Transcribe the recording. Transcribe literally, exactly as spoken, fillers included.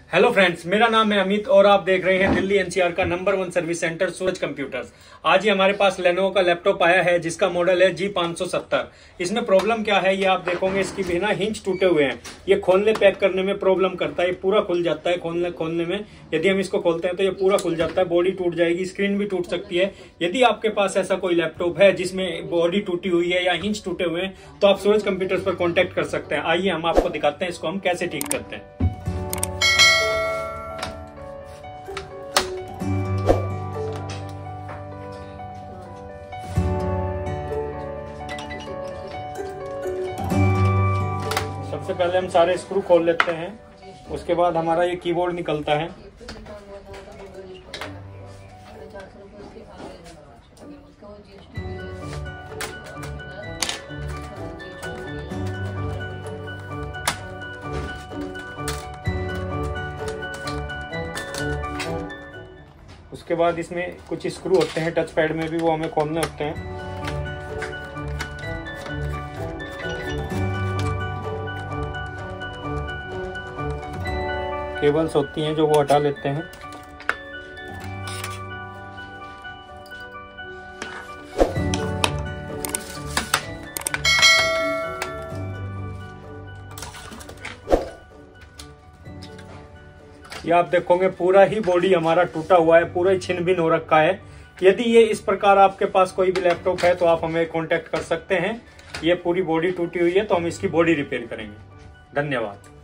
Hello friends, मेरा नाम है अमित और आप देख रहे हैं दिल्ली एनसीआर का number one service centre Suraj computers. आज ही हमारे पास लेनोवो का लैपटॉप आया है जिसका मॉडल है जी पाँच सौ सत्तर। इसमें प्रॉब्लम क्या है ये आप देखोगे, इसकी बिना हिंज टूटे हुए हैं। ये खोलने पैक करने में प्रॉब्लम करता है, ये पूरा खुल जाता है खोलने खोलने में। यदि हम इसको खोलते हैं तो ये पूरा खुल जाता है, बॉडी टूट जाएगी, स्क्रीन भी टूट सकती है। यदि आपके पास ऐसा कोई लैपटॉप है जिसमें बॉडी टूटी हुई है या हिंज टूटे हुए हैं तो आप सूरज कंप्यूटर्स पर कॉन्टेक्ट कर सकते हैं। आइए हम आपको दिखाते हैं इसको हम कैसे ठीक करते हैं। सबसे पहले हम सारे स्क्रू खोल लेते हैं, उसके बाद हमारा ये कीबोर्ड निकलता है। उसके बाद इसमें कुछ स्क्रू होते हैं टच पैड में भी, वो हमें खोलने होते हैं। केबल्स होती हैं जो वो हटा लेते हैं। ये आप देखोगे पूरा ही बॉडी हमारा टूटा हुआ है, पूरा ही छिन भिन हो रखा है। यदि ये इस प्रकार आपके पास कोई भी लैपटॉप है तो आप हमें कांटेक्ट कर सकते हैं। ये पूरी बॉडी टूटी हुई है तो हम इसकी बॉडी रिपेयर करेंगे। धन्यवाद।